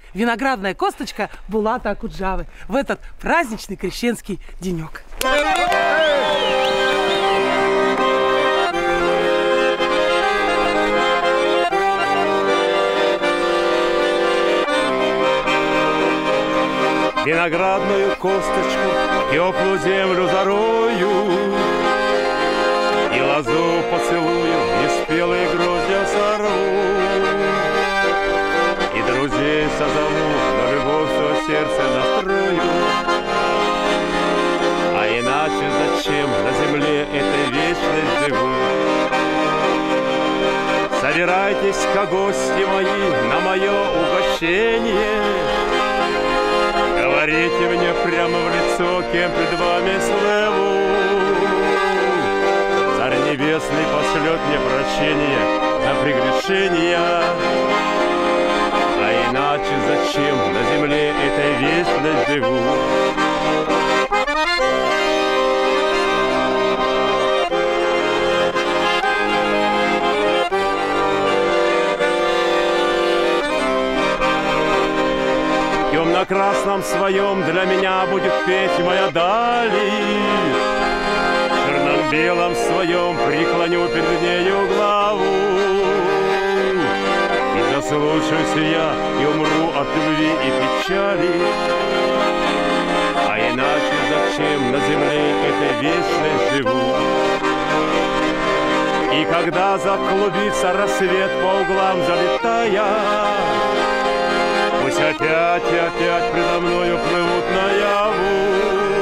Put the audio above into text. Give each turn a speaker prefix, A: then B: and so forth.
A: виноградная косточка Булата Акуджавы в этот праздничный крещенский денек.
B: Виноградную косточку, теплую землю зарою, и лозу поцелую, неспелые гроздья сорву, и друзей созову, на любовь свое сердце настрою. А иначе зачем на земле этой вечной живу? Собирайтесь-ка, гости мои, на мое угощение. Говорите мне прямо в лицо, кем пред вами слыву. Царь небесный пошлет мне прощение за прегрешения. А иначе зачем на земле этой вечно живу? На красном своем для меня будет петь моя дали. В черном белом своем преклоню перед нею главу. И заслушаюсь я, и умру от любви и печали. А иначе зачем на земле этой вечной живу? И когда заклубится рассвет по углам залетая, пусть опять и опять предо мною плывут наяву